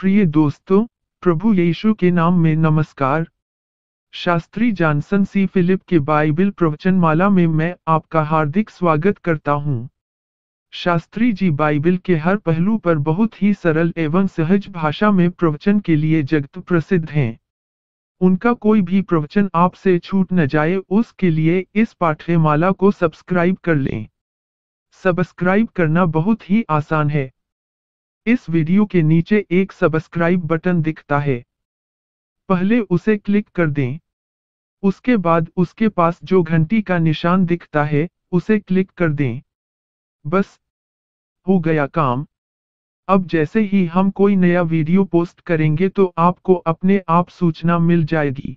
प्रिय दोस्तों, प्रभु यीशु के नाम में नमस्कार। शास्त्री जॉनसन सी फिलिप के बाइबल प्रवचनमाला में मैं आपका हार्दिक स्वागत करता हूं। शास्त्री जी बाइबल के हर पहलू पर बहुत ही सरल एवं सहज भाषा में प्रवचन के लिए जगत प्रसिद्ध हैं। उनका कोई भी प्रवचन आपसे छूट न जाए, उसके लिए इस पाठ्यमाला को सब्सक्राइब कर लें। सब्सक्राइब करना बहुत ही आसान है। इस वीडियो के नीचे एक सब्सक्राइब बटन दिखता है, पहले उसे क्लिक कर दें। उसके बाद उसके पास जो घंटी का निशान दिखता है, उसे क्लिक कर दें। बस हो गया काम। अब जैसे ही हम कोई नया वीडियो पोस्ट करेंगे तो आपको अपने आप सूचना मिल जाएगी।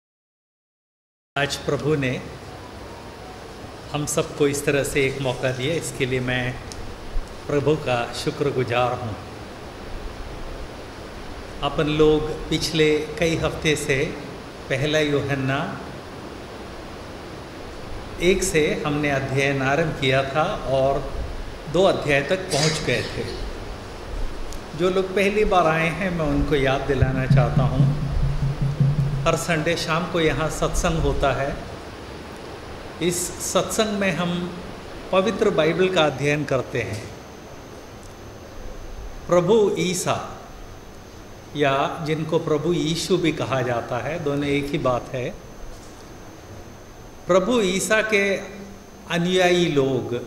आज प्रभु ने हम सबको इस तरह से एक मौका दिया, इसके लिए मैं प्रभु का शुक्रगुजार हूँ। अपन लोग पिछले कई हफ्ते से पहला यूहन्ना 1 से हमने अध्ययन आरंभ किया था और 2 अध्याय तक पहुँच गए थे। जो लोग पहली बार आए हैं, मैं उनको याद दिलाना चाहता हूँ, हर संडे शाम को यहाँ सत्संग होता है। इस सत्संग में हम पवित्र बाइबल का अध्ययन करते हैं। प्रभु ईसा, या जिनको प्रभु यीशु भी कहा जाता है, दोनों एक ही बात है। प्रभु ईसा के अनुयायी लोग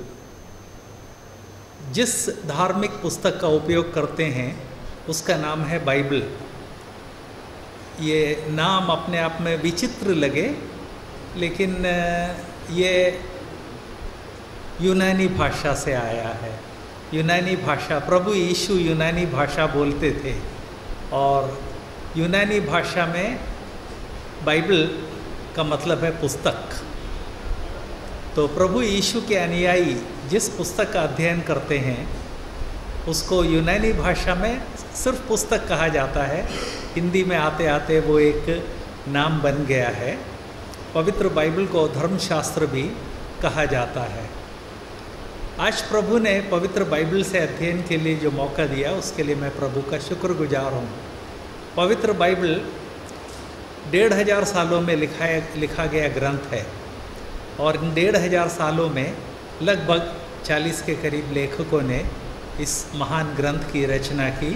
जिस धार्मिक पुस्तक का उपयोग करते हैं उसका नाम है बाइबल। ये नाम अपने आप में विचित्र लगे, लेकिन ये यूनानी भाषा से आया है। यूनानी भाषा, प्रभु यीशु यूनानी भाषा बोलते थे और यूनानी भाषा में बाइबल का मतलब है पुस्तक। तो प्रभु यीशु के अनुयायी जिस पुस्तक का अध्ययन करते हैं उसको यूनानी भाषा में सिर्फ पुस्तक कहा जाता है। हिंदी में आते आते वो एक नाम बन गया है। पवित्र बाइबल को धर्मशास्त्र भी कहा जाता है। आज प्रभु ने पवित्र बाइबल से अध्ययन के लिए जो मौका दिया, उसके लिए मैं प्रभु का शुक्रगुजार हूँ। पवित्र बाइबल 1500 सालों में लिखा गया ग्रंथ है और इन 1500 सालों में लगभग 40 के करीब लेखकों ने इस महान ग्रंथ की रचना की।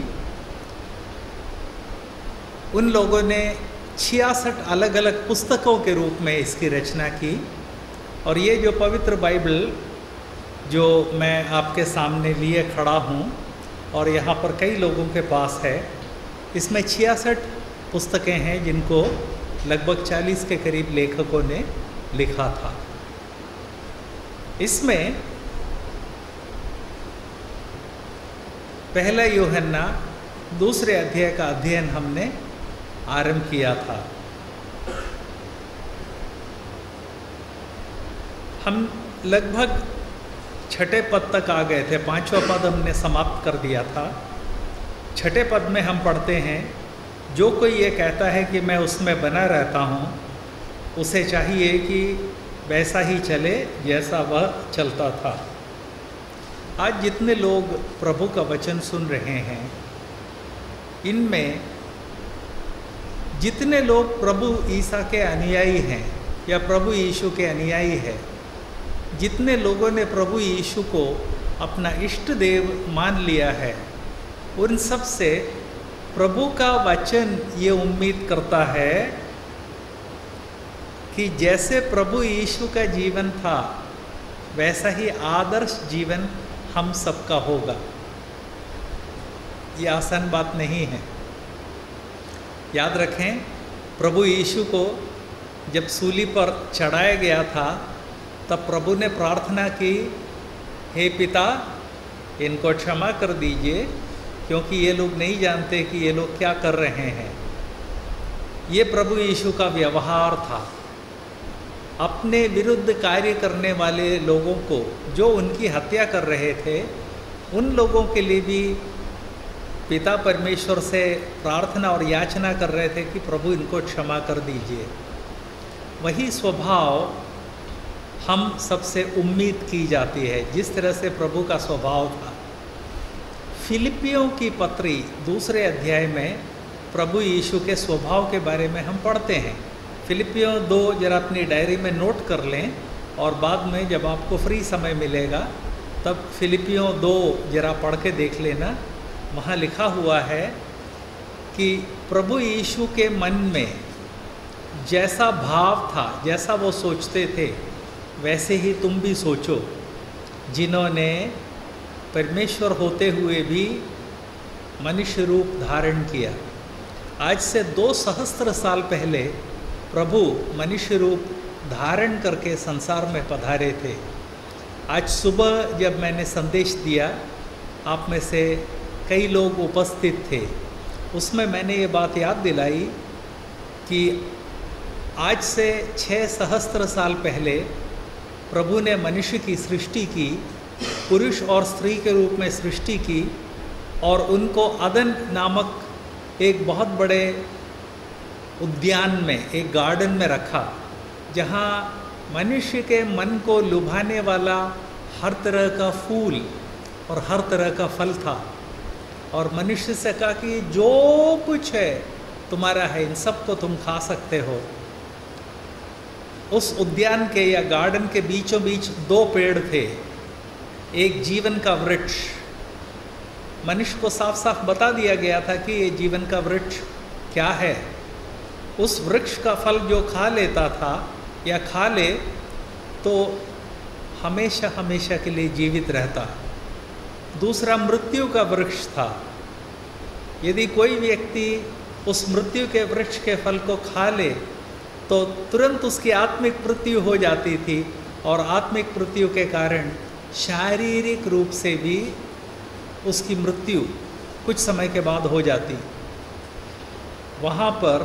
उन लोगों ने 66 अलग अलग पुस्तकों के रूप में इसकी रचना की। और ये जो पवित्र बाइबल जो मैं आपके सामने लिए खड़ा हूँ और यहाँ पर कई लोगों के पास है, इसमें 66 पुस्तकें हैं जिनको लगभग 40 के करीब लेखकों ने लिखा था। इसमें पहला यूहन्ना 2 अध्याय का अध्ययन हमने आरंभ किया था। हम लगभग 6ठे पद तक आ गए थे। 5वां पद हमने समाप्त कर दिया था। 6ठे पद में हम पढ़ते हैं, जो कोई ये कहता है कि मैं उसमें बना रहता हूँ, उसे चाहिए कि वैसा ही चले जैसा वह चलता था। आज जितने लोग प्रभु का वचन सुन रहे हैं, इनमें जितने लोग प्रभु ईसा के अनुयायी हैं या प्रभु यीशु के अनुयायी हैं, जितने लोगों ने प्रभु यीशु को अपना इष्ट देव मान लिया है, उन सब से प्रभु का वचन ये उम्मीद करता है कि जैसे प्रभु यीशु का जीवन था, वैसा ही आदर्श जीवन हम सबका होगा। ये आसान बात नहीं है। याद रखें, प्रभु यीशु को जब सूली पर चढ़ाया गया था, तब प्रभु ने प्रार्थना की, हे पिता, इनको क्षमा कर दीजिए, क्योंकि ये लोग नहीं जानते कि ये लोग क्या कर रहे हैं। ये प्रभु यीशु का व्यवहार था। अपने विरुद्ध कार्य करने वाले लोगों को, जो उनकी हत्या कर रहे थे, उन लोगों के लिए भी पिता परमेश्वर से प्रार्थना और याचना कर रहे थे कि प्रभु इनको क्षमा कर दीजिए। वही स्वभाव हम सबसे उम्मीद की जाती है, जिस तरह से प्रभु का स्वभाव था। फिलिपियों की पत्री दूसरे अध्याय में प्रभु यीशु के स्वभाव के बारे में हम पढ़ते हैं। फिलिपियों 2 जरा अपनी डायरी में नोट कर लें, और बाद में जब आपको फ्री समय मिलेगा तब फिलिपियों 2 जरा पढ़ के देख लेना। वहाँ लिखा हुआ है कि प्रभु यीशु के मन में जैसा भाव था, जैसा वो सोचते थे, वैसे ही तुम भी सोचो, जिन्होंने परमेश्वर होते हुए भी मनुष्य रूप धारण किया। आज से 2 सहस्त्र साल पहले प्रभु मनुष्य रूप धारण करके संसार में पधारे थे। आज सुबह जब मैंने संदेश दिया, आप में से कई लोग उपस्थित थे, उसमें मैंने ये बात याद दिलाई कि आज से 6 सहस्त्र साल पहले प्रभु ने मनुष्य की सृष्टि की, पुरुष और स्त्री के रूप में सृष्टि की, और उनको अदन नामक एक बहुत बड़े उद्यान में, एक गार्डन में रखा, जहाँ मनुष्य के मन को लुभाने वाला हर तरह का फूल और हर तरह का फल था। और मनुष्य से कहा कि जो कुछ है तुम्हारा है, इन सब को तुम खा सकते हो। उस उद्यान के या गार्डन के बीचों बीच 2 पेड़ थे, एक जीवन का वृक्ष। मनुष्य को साफ साफ बता दिया गया था कि ये जीवन का वृक्ष क्या है। उस वृक्ष का फल जो खा लेता था या खा ले तो हमेशा हमेशा के लिए जीवित रहता। दूसरा मृत्यु का वृक्ष था। यदि कोई व्यक्ति उस मृत्यु के वृक्ष के फल को खा ले तो तुरंत उसकी आत्मिक मृत्यु हो जाती थी, और आत्मिक मृत्यु के कारण शारीरिक रूप से भी उसकी मृत्यु कुछ समय के बाद हो जाती। वहाँ पर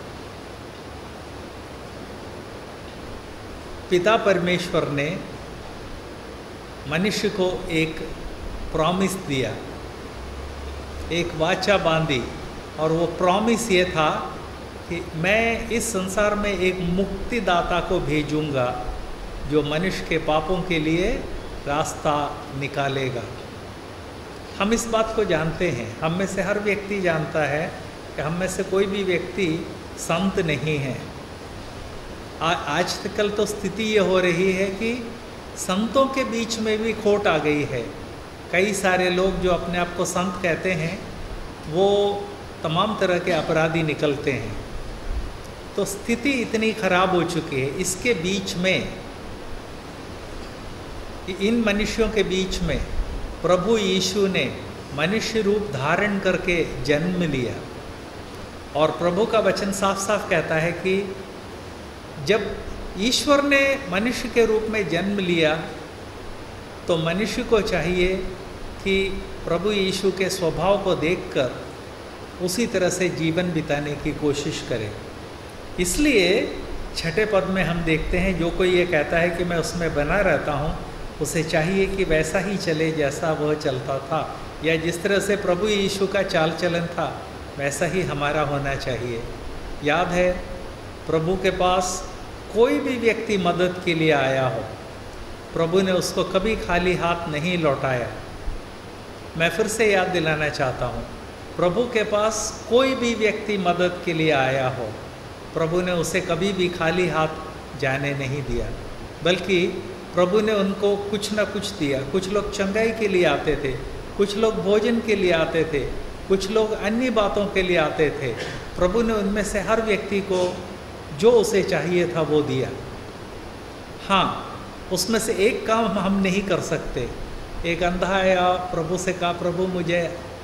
पिता परमेश्वर ने मनुष्य को एक प्रॉमिस दिया, एक वाचा बांधी, और वो प्रॉमिस ये था कि मैं इस संसार में एक मुक्तिदाता को भेजूंगा जो मनुष्य के पापों के लिए रास्ता निकालेगा। हम इस बात को जानते हैं, हम में से हर व्यक्ति जानता है कि हम में से कोई भी व्यक्ति संत नहीं है। आजकल तो स्थिति ये हो रही है कि संतों के बीच में भी खोट आ गई है। कई सारे लोग जो अपने आप को संत कहते हैं वो तमाम तरह के अपराधी निकलते हैं। तो स्थिति इतनी खराब हो चुकी है। इसके बीच में, इन मनुष्यों के बीच में प्रभु यीशु ने मनुष्य रूप धारण करके जन्म लिया। और प्रभु का वचन साफ साफ कहता है कि जब ईश्वर ने मनुष्य के रूप में जन्म लिया तो मनुष्य को चाहिए कि प्रभु यीशु के स्वभाव को देखकर उसी तरह से जीवन बिताने की कोशिश करे। इसलिए 6ठे पद में हम देखते हैं, जो कोई ये कहता है कि मैं उसमें बना रहता हूँ, उसे चाहिए कि वैसा ही चले जैसा वह चलता था, या जिस तरह से प्रभु यीशु का चाल चलन था वैसा ही हमारा होना चाहिए। याद है, प्रभु के पास कोई भी व्यक्ति मदद के लिए आया हो, प्रभु ने उसको कभी खाली हाथ नहीं लौटाया। मैं फिर से याद दिलाना चाहता हूँ, प्रभु के पास कोई भी व्यक्ति मदद के लिए आया हो, प्रभु ने उसे कभी भी खाली हाथ जाने नहीं दिया, बल्कि प्रभु ने उनको कुछ ना कुछ दिया। कुछ लोग चंगाई के लिए आते थे, कुछ लोग भोजन के लिए आते थे, कुछ लोग अन्य बातों के लिए आते थे। प्रभु ने उनमें से हर व्यक्ति को जो उसे चाहिए था वो दिया। हाँ, उसमें से एक काम हम नहीं कर सकते। एक अंधा आया, प्रभु से कहा, प्रभु मुझे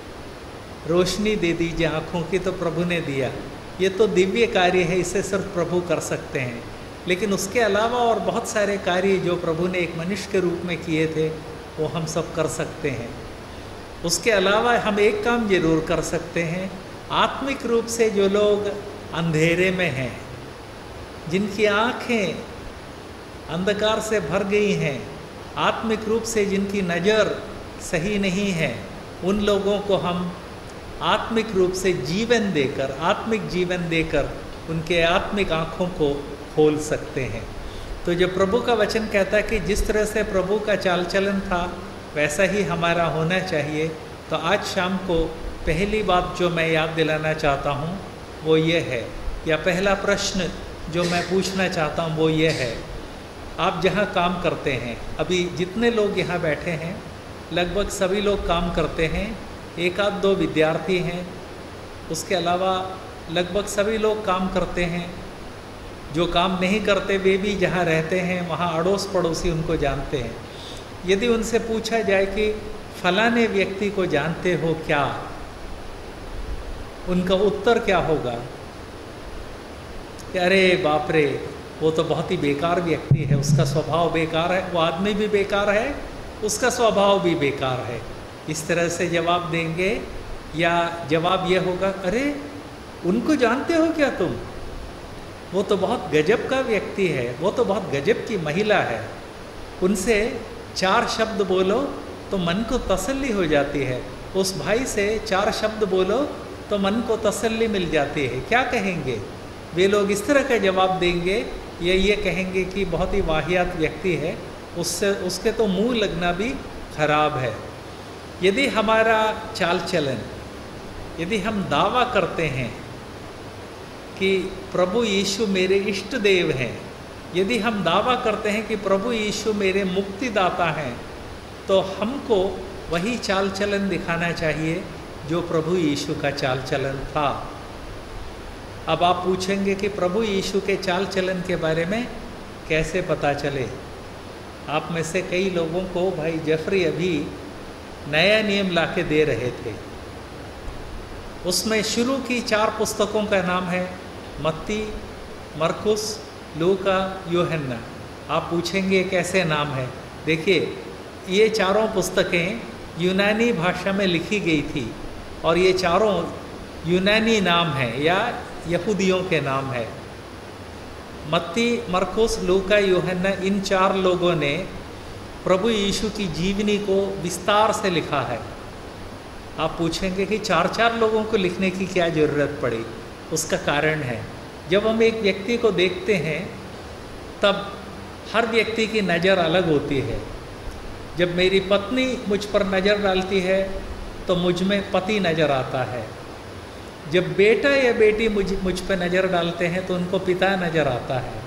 रोशनी दे दीजिए आँखों की, तो प्रभु ने दिया। ये तो दिव्य कार्य है, इसे सिर्फ प्रभु कर सकते हैं। लेकिन उसके अलावा और बहुत सारे कार्य जो प्रभु ने एक मनुष्य के रूप में किए थे वो हम सब कर सकते हैं। उसके अलावा हम एक काम जरूर कर सकते हैं। आत्मिक रूप से जो लोग अंधेरे में हैं, जिनकी आँखें अंधकार से भर गई हैं, आत्मिक रूप से जिनकी नज़र सही नहीं है, उन लोगों को हम आत्मिक रूप से जीवन देकर, आत्मिक जीवन देकर उनके आत्मिक आँखों को खोल सकते हैं। तो जो प्रभु का वचन कहता है कि जिस तरह से प्रभु का चाल चलन था वैसा ही हमारा होना चाहिए, तो आज शाम को पहली बात जो मैं याद दिलाना चाहता हूँ वो ये है, या पहला प्रश्न जो मैं पूछना चाहता हूँ वो ये है, आप जहाँ काम करते हैं, अभी जितने लोग यहाँ बैठे हैं लगभग सभी लोग काम करते हैं, एक आध दो विद्यार्थी हैं, उसके अलावा लगभग सभी लोग काम करते हैं। जो काम नहीं करते वे भी जहाँ रहते हैं वहाँ अड़ोस पड़ोसी उनको जानते हैं। यदि उनसे पूछा जाए कि फलाने व्यक्ति को जानते हो क्या, उनका उत्तर क्या होगा कि अरे बाप रे, वो तो बहुत ही बेकार व्यक्ति है, उसका स्वभाव बेकार है, वो आदमी भी बेकार है, उसका स्वभाव भी बेकार है, इस तरह से जवाब देंगे। या जवाब ये होगा, अरे उनको जानते हो क्या तुम, वो तो बहुत गजब का व्यक्ति है, वो तो बहुत गजब की महिला है, उनसे 4 शब्द बोलो तो मन को तसल्ली हो जाती है, उस भाई से 4 शब्द बोलो तो मन को तसल्ली मिल जाती है। क्या कहेंगे वे लोग? इस तरह का जवाब देंगे या ये कहेंगे कि बहुत ही वाहियात व्यक्ति है, उसके तो मुंह लगना भी खराब है। यदि हमारा चाल चलन, यदि हम दावा करते हैं कि प्रभु यीशु मेरे इष्ट देव हैं, यदि हम दावा करते हैं कि प्रभु यीशु मेरे मुक्तिदाता हैं, तो हमको वही चाल चलन दिखाना चाहिए जो प्रभु यीशु का चाल चलन था। अब आप पूछेंगे कि प्रभु यीशु के चाल चलन के बारे में कैसे पता चले? आप में से कई लोगों को भाई जेफरी अभी नया नियम लाके दे रहे थे, उसमें शुरू की 4 पुस्तकों का नाम है मत्ती, मरकुस, लूका, यूहन्ना। आप पूछेंगे कैसे नाम है? देखिए, ये चारों पुस्तकें यूनानी भाषा में लिखी गई थी और ये चारों यूनानी नाम हैं या यहूदियों के नाम है। मत्ती, मरकुस, लूका, यूहन्ना, इन 4 लोगों ने प्रभु यीशु की जीवनी को विस्तार से लिखा है। आप पूछेंगे कि 4 लोगों को लिखने की क्या ज़रूरत पड़ी? उसका कारण है, जब हम एक व्यक्ति को देखते हैं तब हर व्यक्ति की नज़र अलग होती है। जब मेरी पत्नी मुझ पर नज़र डालती है तो मुझ में पति नज़र आता है। जब बेटा या बेटी मुझ पर नज़र डालते हैं तो उनको पिता नज़र आता है।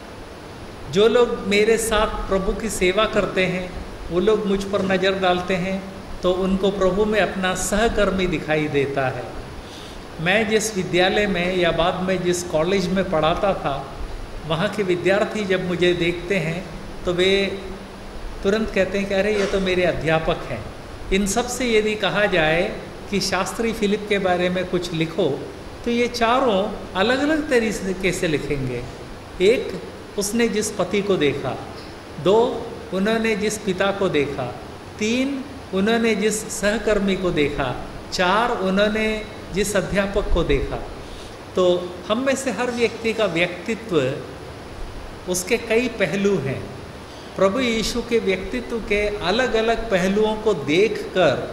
जो लोग मेरे साथ प्रभु की सेवा करते हैं वो लोग मुझ पर नज़र डालते हैं तो उनको प्रभु में अपना सहकर्मी दिखाई देता है। मैं जिस विद्यालय में या बाद में जिस कॉलेज में पढ़ाता था, वहाँ के विद्यार्थी जब मुझे देखते हैं तो वे तुरंत कहते हैं कि अरे ये तो मेरे अध्यापक हैं। इन सब से यदि कहा जाए कि शास्त्री फिलिप के बारे में कुछ लिखो तो ये चारों अलग अलग तरीके से लिखेंगे। 1, उसने जिस पति को देखा, 2, उन्होंने जिस पिता को देखा, 3, उन्होंने जिस सहकर्मी को देखा, 4, उन्होंने जिस अध्यापक को देखा। तो हम में से हर व्यक्ति का व्यक्तित्व, उसके कई पहलू हैं। प्रभु यीशु के व्यक्तित्व के अलग अलग पहलुओं को देखकर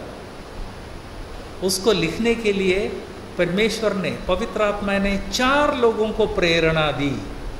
उसको लिखने के लिए परमेश्वर ने, पवित्र आत्मा ने 4 लोगों को प्रेरणा दी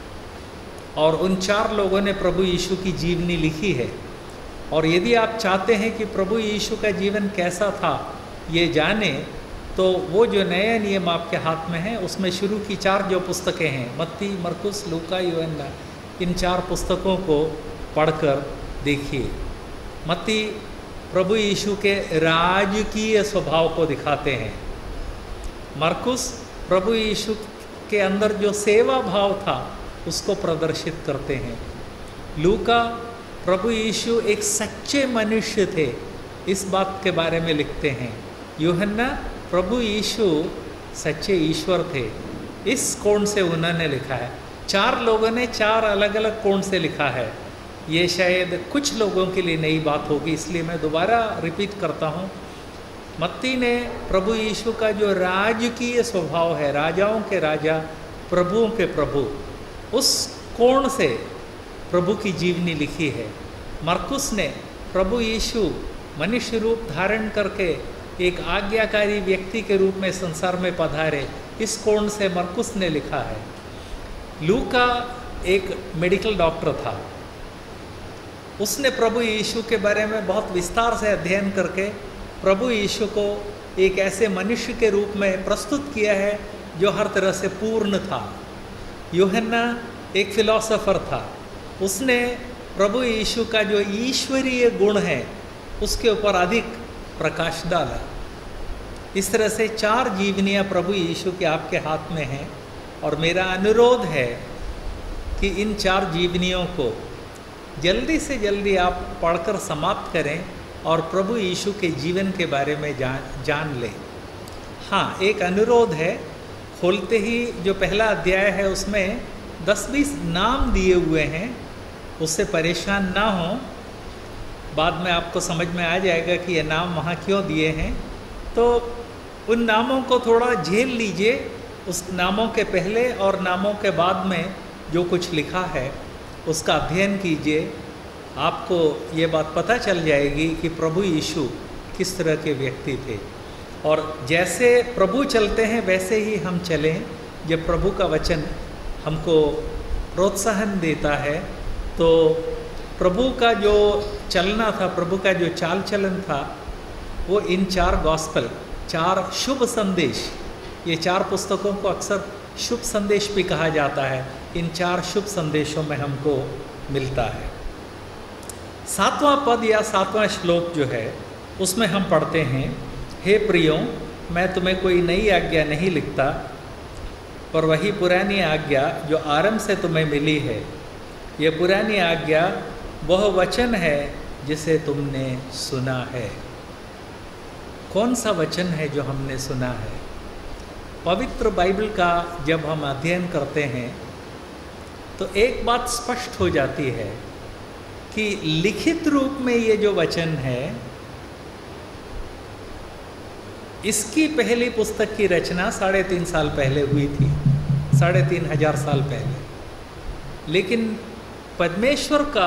और उन 4 लोगों ने प्रभु यीशु की जीवनी लिखी है। और यदि आप चाहते हैं कि प्रभु यीशु का जीवन कैसा था ये जाने, तो वो जो नया नियम आपके हाथ में है उसमें शुरू की 4 जो पुस्तकें हैं, मत्ती, मरकुस, लूका, यूहन्ना, इन 4 पुस्तकों को पढ़कर देखिए। मत्ती प्रभु यीशु के राजकीय स्वभाव को दिखाते हैं। मरकुस प्रभु यीशु के अंदर जो सेवा भाव था उसको प्रदर्शित करते हैं। लूका प्रभु यीशु एक सच्चे मनुष्य थे, इस बात के बारे में लिखते हैं। यूहन्ना प्रभु यीशु सच्चे ईश्वर थे, इस कोण से उन्होंने लिखा है। 4 लोगों ने 4 अलग अलग कोण से लिखा है। ये शायद कुछ लोगों के लिए नई बात होगी, इसलिए मैं दोबारा रिपीट करता हूँ। मत्ती ने प्रभु यीशु का जो राजकीय स्वभाव है, राजाओं के राजा, प्रभुओं के प्रभु, उस कोण से प्रभु की जीवनी लिखी है। मरकुस ने प्रभु यीशु मनुष्य रूप धारण करके एक आज्ञाकारी व्यक्ति के रूप में संसार में पधारे, इस कोण से मरकुस ने लिखा है। लूका एक मेडिकल डॉक्टर था, उसने प्रभु यीशु के बारे में बहुत विस्तार से अध्ययन करके प्रभु यीशु को एक ऐसे मनुष्य के रूप में प्रस्तुत किया है जो हर तरह से पूर्ण था। यूहन्ना एक फिलोसोफर था, उसने प्रभु यीशु का जो ईश्वरीय गुण है उसके ऊपर अधिक प्रकाश डाला। इस तरह से 4 जीवनियाँ प्रभु यीशु के आपके हाथ में हैं, और मेरा अनुरोध है कि इन 4 जीवनियों को जल्दी से जल्दी आप पढ़कर समाप्त करें और प्रभु यीशु के जीवन के बारे में जान लें। हाँ, एक अनुरोध है, खोलते ही जो पहला अध्याय है उसमें 10-20 नाम दिए हुए हैं, उससे परेशान ना हो, बाद में आपको समझ में आ जाएगा कि ये नाम वहाँ क्यों दिए हैं। तो उन नामों को थोड़ा झेल लीजिए, उस नामों के पहले और नामों के बाद में जो कुछ लिखा है उसका अध्ययन कीजिए। आपको ये बात पता चल जाएगी कि प्रभु यीशु किस तरह के व्यक्ति थे, और जैसे प्रभु चलते हैं वैसे ही हम चलें। जब प्रभु का वचन हमको प्रोत्साहन देता है तो प्रभु का जो चलना था, प्रभु का जो चाल चलन था, वो इन 4 गॉस्पल, 4 शुभ संदेश, ये 4 पुस्तकों को अक्सर शुभ संदेश भी कहा जाता है, इन 4 शुभ संदेशों में हमको मिलता है। 7वां पद या 7वां श्लोक जो है उसमें हम पढ़ते हैं, हे प्रियो, मैं तुम्हें कोई नई आज्ञा नहीं लिखता, पर वही पुरानी आज्ञा जो आरंभ से तुम्हें मिली है। यह पुरानी आज्ञा वह वचन है जिसे तुमने सुना है। कौन सा वचन है जो हमने सुना है? पवित्र बाइबल का जब हम अध्ययन करते हैं तो एक बात स्पष्ट हो जाती है कि लिखित रूप में ये जो वचन है, इसकी पहली पुस्तक की रचना 3.5 साल पहले हुई थी, 3,500 साल पहले। लेकिन परमेश्वर का,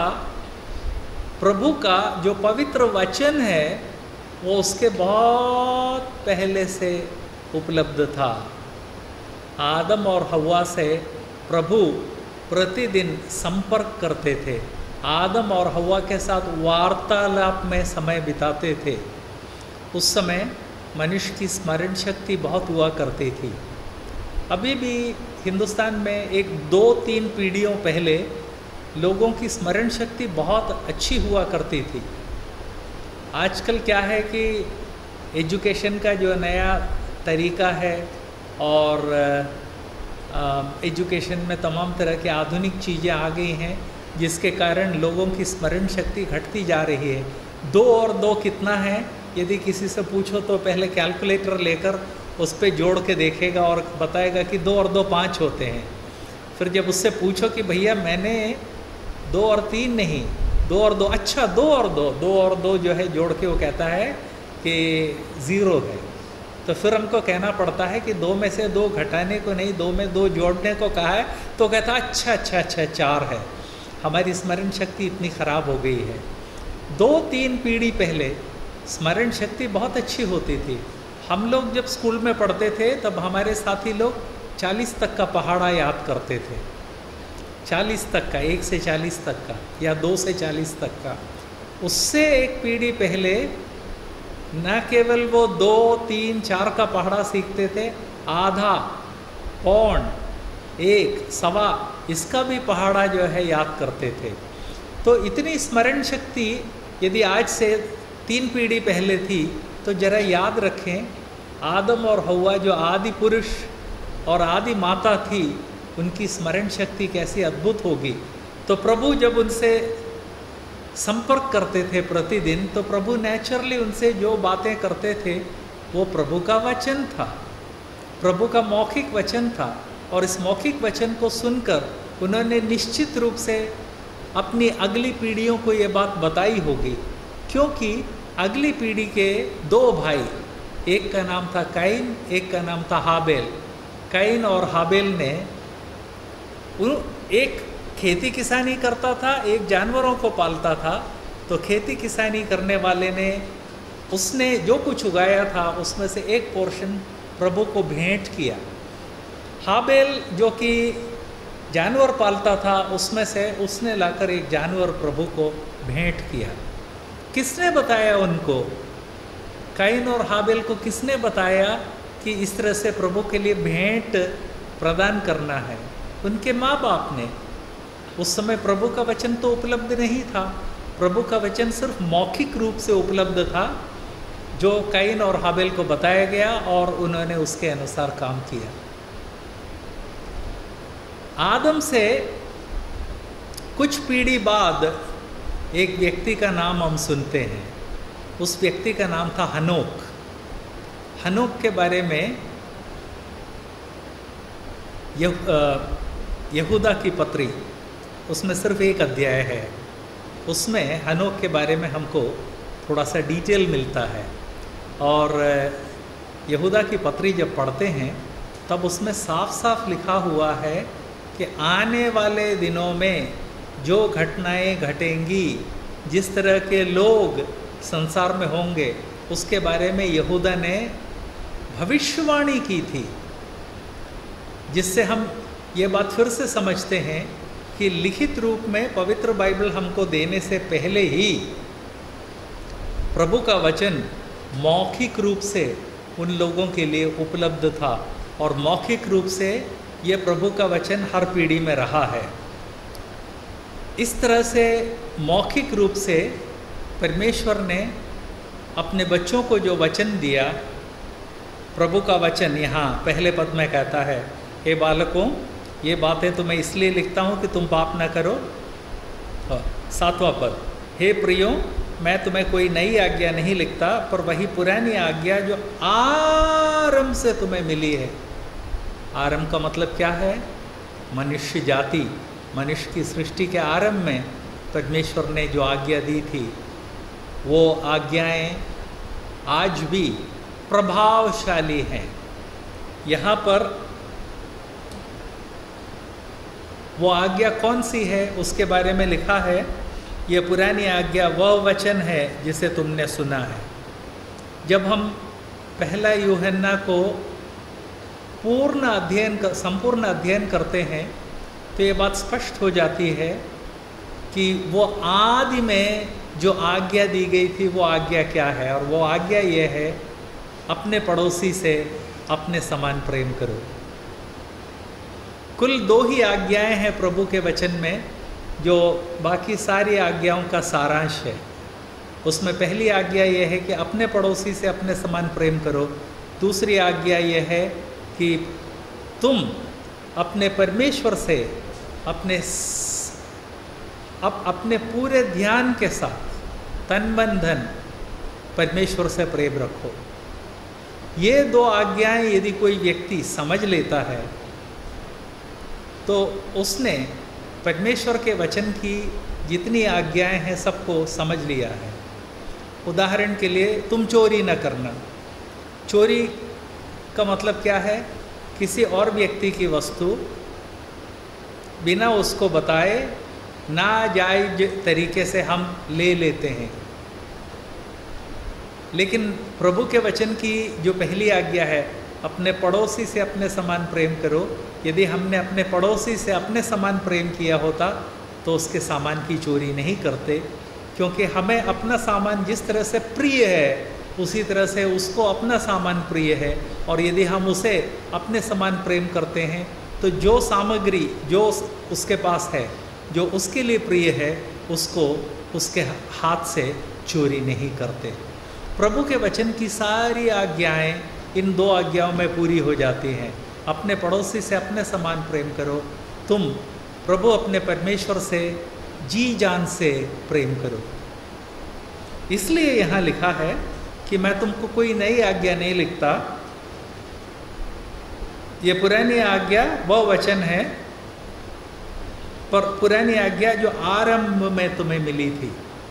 प्रभु का जो पवित्र वचन है वो उसके बहुत पहले से उपलब्ध था। आदम और हव्वा से प्रभु प्रतिदिन संपर्क करते थे, आदम और हव्वा के साथ वार्तालाप में समय बिताते थे। उस समय मनुष्य की स्मरण शक्ति बहुत हुआ करती थी। अभी भी हिंदुस्तान में 1-2-3 पीढ़ियों पहले लोगों की स्मरण शक्ति बहुत अच्छी हुआ करती थी। आजकल क्या है कि एजुकेशन का जो नया तरीका है और एजुकेशन में तमाम तरह की आधुनिक चीज़ें आ गई हैं, जिसके कारण लोगों की स्मरण शक्ति घटती जा रही है। 2 और 2 कितना है, यदि किसी से पूछो तो पहले कैलकुलेटर लेकर उस पर जोड़ के देखेगा और बताएगा कि 2 और 2 5 होते हैं। फिर जब उससे पूछो कि भैया मैंने 2 और 3 नहीं, 2 और 2, अच्छा 2 और 2, 2 और 2 जो है जोड़ के वो कहता है कि 0 है। तो फिर हमको कहना पड़ता है कि 2 में से 2 घटाने को नहीं, 2 में 2 जोड़ने को कहा है, तो कहता है अच्छा 4 है। हमारी स्मरण शक्ति इतनी ख़राब हो गई है। 2-3 पीढ़ी पहले स्मरण शक्ति बहुत अच्छी होती थी। हम लोग जब स्कूल में पढ़ते थे तब हमारे साथी लोग 40 तक का पहाड़ा याद करते थे, 40 तक का, 1 से 40 तक का, या 2 से 40 तक का। उससे एक पीढ़ी पहले न केवल वो 2, 3, 4 का पहाड़ा सीखते थे, आधा, पौन, 1, सवा, इसका भी पहाड़ा जो है याद करते थे। तो इतनी स्मरण शक्ति यदि आज से 3 पीढ़ी पहले थी तो जरा याद रखें, आदम और हव्वा जो आदि पुरुष और आदि माता थी, उनकी स्मरण शक्ति कैसी अद्भुत होगी। तो प्रभु जब उनसे संपर्क करते थे प्रतिदिन, तो प्रभु नेचुरली उनसे जो बातें करते थे वो प्रभु का वचन था, प्रभु का मौखिक वचन था। और इस मौखिक वचन को सुनकर उन्होंने निश्चित रूप से अपनी अगली पीढ़ियों को ये बात बताई होगी, क्योंकि अगली पीढ़ी के 2 भाई, एक का नाम था कैन, एक का नाम था हाबेल। कैन और हाबेल ने, एक खेती किसानी करता था, एक जानवरों को पालता था। तो खेती किसानी करने वाले ने, उसने जो कुछ उगाया था उसमें से एक पोर्शन प्रभु को भेंट किया। हाबेल जो कि जानवर पालता था, उसमें से उसने लाकर एक जानवर प्रभु को भेंट किया। किसने बताया उनको? काइन और हाबिल को किसने बताया कि इस तरह से प्रभु के लिए भेंट प्रदान करना है? उनके माँ बाप ने। उस समय प्रभु का वचन तो उपलब्ध नहीं था, प्रभु का वचन सिर्फ मौखिक रूप से उपलब्ध था, जो काइन और हाबिल को बताया गया और उन्होंने उसके अनुसार काम किया। आदम से कुछ पीढ़ी बाद एक व्यक्ति का नाम हम सुनते हैं। उस व्यक्ति का नाम था हनोक। हनोक के बारे में यहूदा की पत्री, उसमें सिर्फ एक अध्याय है, उसमें हनोक के बारे में हमको थोड़ा सा डिटेल मिलता है। और यहूदा की पत्री जब पढ़ते हैं तब उसमें साफ साफ लिखा हुआ है कि आने वाले दिनों में जो घटनाएं घटेंगी, जिस तरह के लोग संसार में होंगे, उसके बारे में यहूदा ने भविष्यवाणी की थी। जिससे हम ये बात फिर से समझते हैं कि लिखित रूप में पवित्र बाइबल हमको देने से पहले ही प्रभु का वचन मौखिक रूप से उन लोगों के लिए उपलब्ध था, और मौखिक रूप से ये प्रभु का वचन हर पीढ़ी में रहा है। इस तरह से मौखिक रूप से परमेश्वर ने अपने बच्चों को जो वचन दिया, प्रभु का वचन यहाँ पहले पद में कहता है, हे बालकों, ये बातें तो मैं इसलिए लिखता हूँ कि तुम पाप ना करो। 7वां पद, हे प्रियो, मैं तुम्हें कोई नई आज्ञा नहीं लिखता, पर वही पुरानी आज्ञा जो आरंभ से तुम्हें मिली है। आरंभ का मतलब क्या है? मनुष्य जाति, मनुष्य की सृष्टि के आरंभ में परमेश्वर ने जो आज्ञा दी थी, वो आज्ञाएं आज भी प्रभावशाली हैं। यहाँ पर वो आज्ञा कौन सी है उसके बारे में लिखा है, ये पुरानी आज्ञा वह वचन है जिसे तुमने सुना है। जब हम पहला यूहन्ना को संपूर्ण अध्ययन करते हैं तो ये बात स्पष्ट हो जाती है कि वो आदि में जो आज्ञा दी गई थी वो आज्ञा क्या है, और वो आज्ञा ये है, अपने पड़ोसी से अपने समान प्रेम करो। कुल 2 ही आज्ञाएं हैं प्रभु के वचन में, जो बाकी सारी आज्ञाओं का सारांश है। उसमें पहली आज्ञा यह है कि अपने पड़ोसी से अपने समान प्रेम करो। दूसरी आज्ञा यह है कि तुम अपने परमेश्वर से अपने पूरे ध्यान के साथ, तन मन धन, परमेश्वर से प्रेम रखो। ये 2 आज्ञाएं यदि कोई व्यक्ति समझ लेता है तो उसने परमेश्वर के वचन की जितनी आज्ञाएं हैं सबको समझ लिया है। उदाहरण के लिए, तुम चोरी न करना। चोरी का मतलब क्या है? किसी और व्यक्ति की वस्तु बिना उसको बताए नाजायज तरीके से हम ले लेते हैं। लेकिन प्रभु के वचन की जो पहली आज्ञा है, अपने पड़ोसी से अपने समान प्रेम करो, यदि हमने अपने पड़ोसी से अपने समान प्रेम किया होता तो उसके सामान की चोरी नहीं करते, क्योंकि हमें अपना सामान जिस तरह से प्रिय है उसी तरह से उसको अपना सामान प्रिय है। और यदि हम उसे अपने समान प्रेम करते हैं तो जो सामग्री जो उसके पास है, जो उसके लिए प्रिय है, उसको उसके हाथ से चोरी नहीं करते। प्रभु के वचन की सारी आज्ञाएं इन 2 आज्ञाओं में पूरी हो जाती हैं। अपने पड़ोसी से अपने समान प्रेम करो, तुम प्रभु अपने परमेश्वर से जी जान से प्रेम करो। इसलिए यहाँ लिखा है कि मैं तुमको कोई नई आज्ञा नहीं लिखता, ये पुरानी आज्ञा वह वचन है, पर पुरानी आज्ञा जो आरंभ में तुम्हें मिली थी।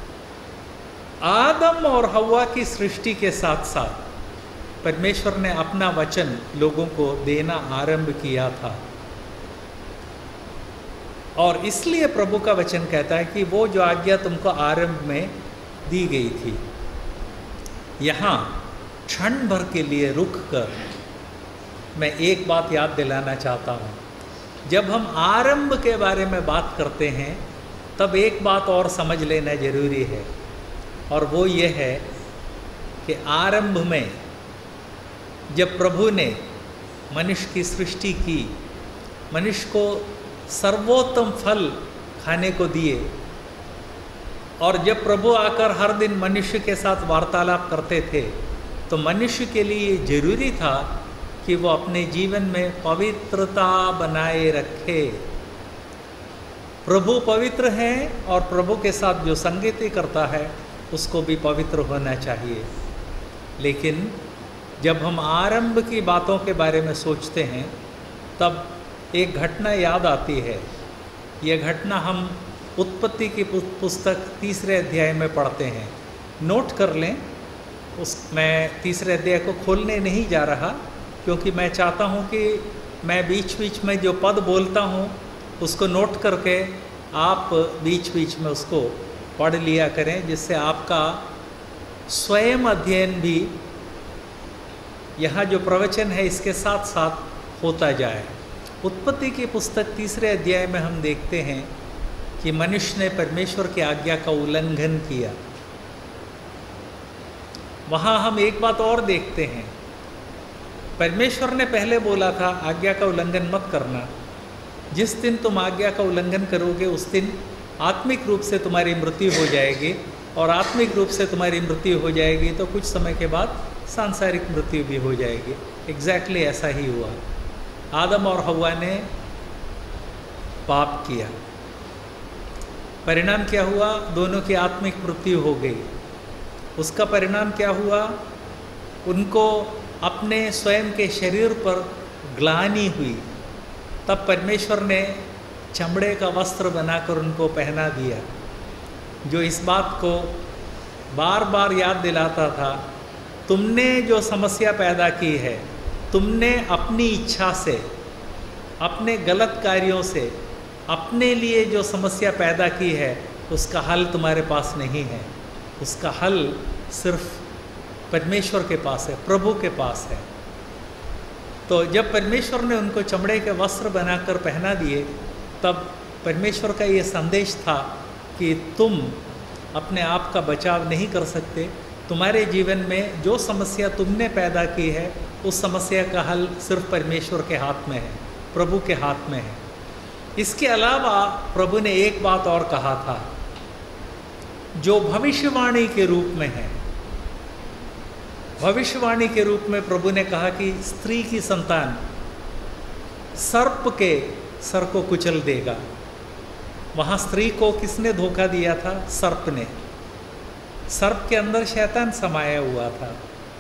आदम और हव्वा की सृष्टि के साथ साथ परमेश्वर ने अपना वचन लोगों को देना आरंभ किया था, और इसलिए प्रभु का वचन कहता है कि वो जो आज्ञा तुमको आरंभ में दी गई थी। यहाँ क्षण भर के लिए रुक कर मैं एक बात याद दिलाना चाहता हूँ। जब हम आरंभ के बारे में बात करते हैं तब एक बात और समझ लेना जरूरी है, और वो ये है कि आरंभ में जब प्रभु ने मनुष्य की सृष्टि की, मनुष्य को सर्वोत्तम फल खाने को दिए, और जब प्रभु आकर हर दिन मनुष्य के साथ वार्तालाप करते थे, तो मनुष्य के लिए जरूरी था कि वो अपने जीवन में पवित्रता बनाए रखे। प्रभु पवित्र हैं और प्रभु के साथ जो संगति करता है उसको भी पवित्र होना चाहिए। लेकिन जब हम आरंभ की बातों के बारे में सोचते हैं तब एक घटना याद आती है। यह घटना हम उत्पत्ति की पुस्तक 3 अध्याय में पढ़ते हैं। नोट कर लें, मैं 3 अध्याय को खोलने नहीं जा रहा, क्योंकि मैं चाहता हूं कि मैं बीच बीच में जो पद बोलता हूं उसको नोट करके आप बीच बीच में उसको पढ़ लिया करें, जिससे आपका स्वयं अध्ययन भी यहाँ जो प्रवचन है इसके साथ साथ होता जाए। उत्पत्ति की पुस्तक 3 अध्याय में हम देखते हैं कि मनुष्य ने परमेश्वर की आज्ञा का उल्लंघन किया। वहाँ हम एक बात और देखते हैं, परमेश्वर ने पहले बोला था आज्ञा का उल्लंघन मत करना, जिस दिन तुम आज्ञा का उल्लंघन करोगे उस दिन आत्मिक रूप से तुम्हारी मृत्यु हो जाएगी, और आत्मिक रूप से तुम्हारी मृत्यु हो जाएगी तो कुछ समय के बाद सांसारिक मृत्यु भी हो जाएगी। एग्जैक्टली ऐसा ही हुआ। आदम और हव्वा ने पाप किया, परिणाम क्या हुआ? दोनों की आत्मिक मृत्यु हो गई। उसका परिणाम क्या हुआ? उनको अपने स्वयं के शरीर पर ग्लानि हुई। तब परमेश्वर ने चमड़े का वस्त्र बनाकर उनको पहना दिया, जो इस बात को बार बार याद दिलाता था, तुमने जो समस्या पैदा की है, तुमने अपनी इच्छा से, अपने गलत कार्यों से अपने लिए जो समस्या पैदा की है उसका हल तुम्हारे पास नहीं है। उसका हल सिर्फ परमेश्वर के पास है, प्रभु के पास है। तो जब परमेश्वर ने उनको चमड़े के वस्त्र बनाकर पहना दिए, तब परमेश्वर का ये संदेश था कि तुम अपने आप का बचाव नहीं कर सकते। तुम्हारे जीवन में जो समस्या तुमने पैदा की है उस समस्या का हल सिर्फ परमेश्वर के हाथ में है, प्रभु के हाथ में है। इसके अलावा प्रभु ने एक बात और कहा था जो भविष्यवाणी के रूप में है। भविष्यवाणी के रूप में प्रभु ने कहा कि स्त्री की संतान सर्प के सर को कुचल देगा। वहाँ स्त्री को किसने धोखा दिया था? सर्प ने। सर्प के अंदर शैतान समाया हुआ था,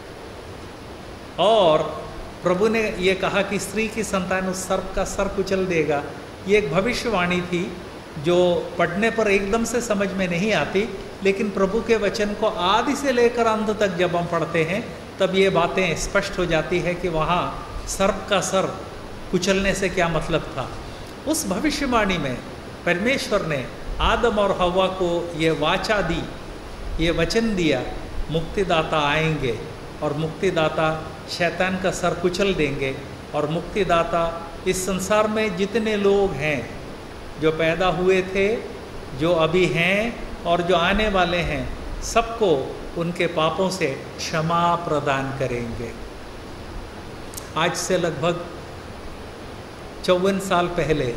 और प्रभु ने ये कहा कि स्त्री की संतान उस सर्प का सर कुचल देगा। ये एक भविष्यवाणी थी जो पढ़ने पर एकदम से समझ में नहीं आती, लेकिन प्रभु के वचन को आदि से लेकर अंत तक जब हम पढ़ते हैं तब ये बातें स्पष्ट हो जाती है कि वहाँ सर्प का सर कुचलने से क्या मतलब था। उस भविष्यवाणी में परमेश्वर ने आदम और हव्वा को ये वाचा दी, ये वचन दिया, मुक्तिदाता आएंगे और मुक्तिदाता शैतान का सर कुचल देंगे, और मुक्तिदाता इस संसार में जितने लोग हैं, जो पैदा हुए थे, जो अभी हैं और जो आने वाले हैं, सबको उनके पापों से क्षमा प्रदान करेंगे। आज से लगभग 54 साल पहले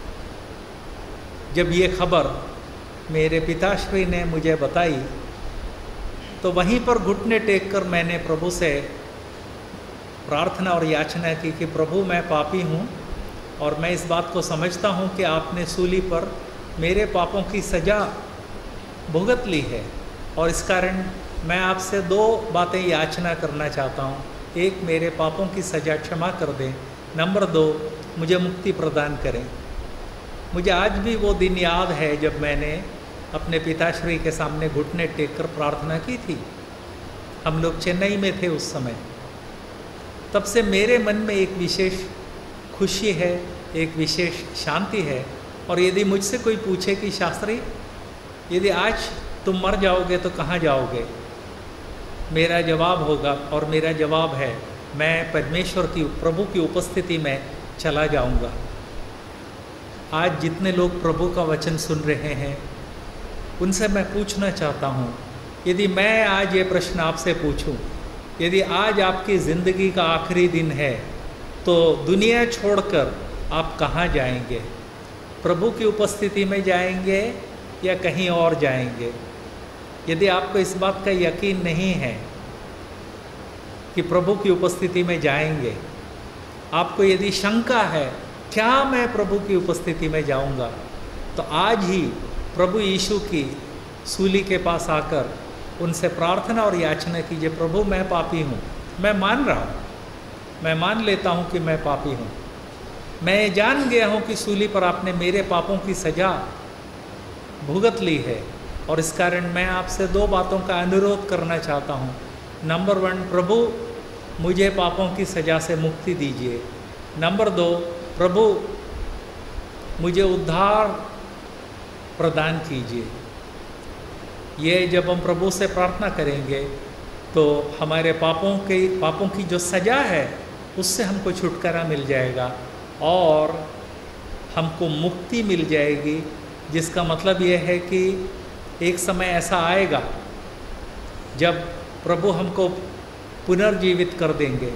जब ये खबर मेरे पिताश्री ने मुझे बताई, तो वहीं पर घुटने टेक कर मैंने प्रभु से प्रार्थना और याचना की कि प्रभु मैं पापी हूँ और मैं इस बात को समझता हूँ कि आपने सूली पर मेरे पापों की सज़ा भुगत ली है, और इस कारण मैं आपसे 2 बातें याचना करना चाहता हूँ। एक, मेरे पापों की सज़ा क्षमा कर दें। नंबर 2, मुझे मुक्ति प्रदान करें। मुझे आज भी वो दिन याद है जब मैंने अपने पिताश्री के सामने घुटने टेक कर प्रार्थना की थी। हम लोग चेन्नई में थे उस समय। तब से मेरे मन में एक विशेष खुशी है, एक विशेष शांति है। और यदि मुझसे कोई पूछे कि शास्त्री यदि आज तुम मर जाओगे तो कहाँ जाओगे, मेरा जवाब होगा, और मेरा जवाब है, मैं परमेश्वर की, प्रभु की उपस्थिति में चला जाऊंगा। आज जितने लोग प्रभु का वचन सुन रहे हैं उनसे मैं पूछना चाहता हूँ यदि मैं आज ये प्रश्न आपसे पूछूं, यदि आज आपकी ज़िंदगी का आखिरी दिन है तो दुनिया छोड़कर आप कहाँ जाएंगे? प्रभु की उपस्थिति में जाएंगे या कहीं और जाएंगे? यदि आपको इस बात का यकीन नहीं है कि प्रभु की उपस्थिति में जाएंगे, आपको यदि शंका है क्या मैं प्रभु की उपस्थिति में जाऊंगा, तो आज ही प्रभु यीशु की सूली के पास आकर उनसे प्रार्थना और याचना कीजिए, प्रभु मैं पापी हूँ, मैं मान रहा हूँ, मैं मान लेता हूँ कि मैं पापी हूँ, मैं जान गया हूँ कि सूली पर आपने मेरे पापों की सज़ा भुगत ली है, और इस कारण मैं आपसे दो बातों का अनुरोध करना चाहता हूँ। नंबर 1, प्रभु मुझे पापों की सज़ा से मुक्ति दीजिए। नंबर 2, प्रभु मुझे उद्धार प्रदान कीजिए। ये जब हम प्रभु से प्रार्थना करेंगे तो हमारे पापों की जो सज़ा है उससे हमको छुटकारा मिल जाएगा और हमको मुक्ति मिल जाएगी, जिसका मतलब ये है कि एक समय ऐसा आएगा जब प्रभु हमको पुनर्जीवित कर देंगे।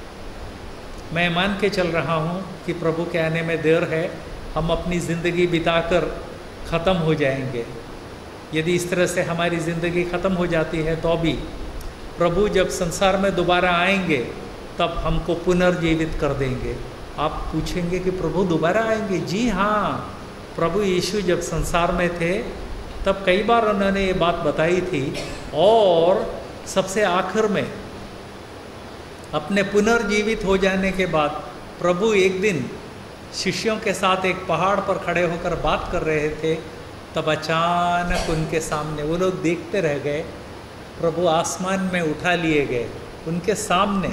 मैं मान के चल रहा हूँ कि प्रभु के आने में देर है, हम अपनी ज़िंदगी बिताकर ख़त्म हो जाएंगे। यदि इस तरह से हमारी ज़िंदगी ख़त्म हो जाती है तो भी प्रभु जब संसार में दोबारा आएंगे तब हमको पुनर्जीवित कर देंगे। आप पूछेंगे कि प्रभु दोबारा आएंगे? जी हाँ, प्रभु यीशु जब संसार में थे तब कई बार उन्होंने ये बात बताई थी, और सबसे आखिर में अपने पुनर्जीवित हो जाने के बाद प्रभु एक दिन शिष्यों के साथ एक पहाड़ पर खड़े होकर बात कर रहे थे, तब अचानक उनके सामने वो लोग देखते रह गए, प्रभु आसमान में उठा लिए गए, उनके सामने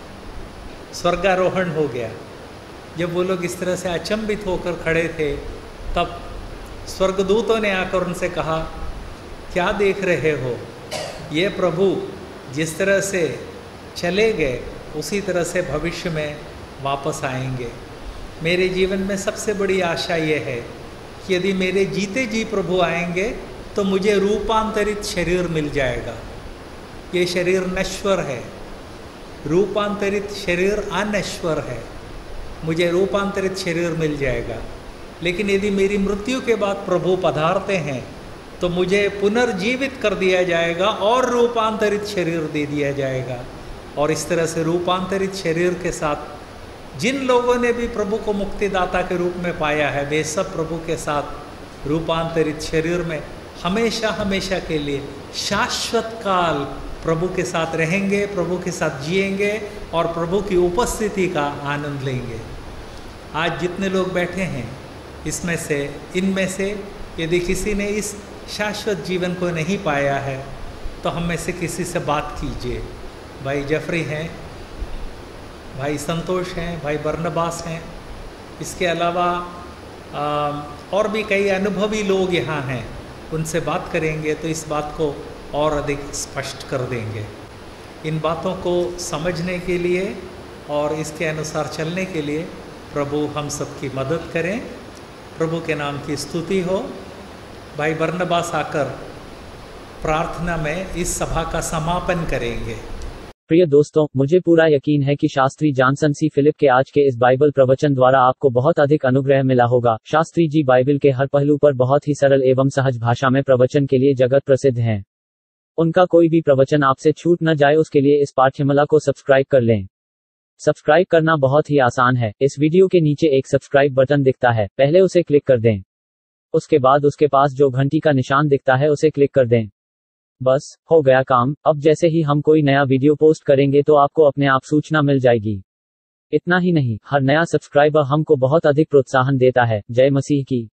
स्वर्गारोहण हो गया। जब वो लोग इस तरह से अचंभित होकर खड़े थे तब स्वर्गदूतों ने आकर उनसे कहा, क्या देख रहे हो? ये प्रभु जिस तरह से चले गए उसी तरह से भविष्य में वापस आएंगे। मेरे जीवन में सबसे बड़ी आशा ये है कि यदि मेरे जीते जी प्रभु आएंगे तो मुझे रूपांतरित शरीर मिल जाएगा। ये शरीर नश्वर है, रूपांतरित शरीर अनश्वर है, मुझे रूपांतरित शरीर मिल जाएगा। लेकिन यदि मेरी मृत्यु के बाद प्रभु पधारते हैं तो मुझे पुनर्जीवित कर दिया जाएगा और रूपांतरित शरीर दे दिया जाएगा। और इस तरह से रूपांतरित शरीर के साथ जिन लोगों ने भी प्रभु को मुक्तिदाता के रूप में पाया है, वे सब प्रभु के साथ रूपांतरित शरीर में हमेशा हमेशा के लिए शाश्वत काल प्रभु के साथ रहेंगे, प्रभु के साथ जिएंगे और प्रभु की उपस्थिति का आनंद लेंगे। आज जितने लोग बैठे हैं इसमें से, इनमें से यदि किसी ने इस शाश्वत जीवन को नहीं पाया है तो हम में से किसी से बात कीजिए। भाई जफरी हैं, भाई संतोष हैं, भाई बरनबास हैं, इसके अलावा और भी कई अनुभवी लोग यहाँ हैं, उनसे बात करेंगे तो इस बात को और अधिक स्पष्ट कर देंगे। इन बातों को समझने के लिए और इसके अनुसार चलने के लिए प्रभु हम सबकी मदद करें। प्रभु के नाम की स्तुति हो। भाई बरनबास आकर प्रार्थना में इस सभा का समापन करेंगे। प्रिय दोस्तों, मुझे पूरा यकीन है कि शास्त्री जॉनसन सी फिलिप के आज के इस बाइबल प्रवचन द्वारा आपको बहुत अधिक अनुग्रह मिला होगा। शास्त्री जी बाइबल के हर पहलू पर बहुत ही सरल एवं सहज भाषा में प्रवचन के लिए जगत प्रसिद्ध हैं। उनका कोई भी प्रवचन आपसे छूट न जाए उसके लिए इस पाठ्यमाला को सब्सक्राइब कर लें। सब्सक्राइब करना बहुत ही आसान है। इस वीडियो के नीचे एक सब्सक्राइब बटन दिखता है, पहले उसे क्लिक कर दें। उसके बाद उसके पास जो घंटी का निशान दिखता है उसे क्लिक कर दें। बस हो गया काम। अब जैसे ही हम कोई नया वीडियो पोस्ट करेंगे तो आपको अपने आप सूचना मिल जाएगी। इतना ही नहीं, हर नया सब्सक्राइबर हमको बहुत अधिक प्रोत्साहन देता है। जय मसीह की।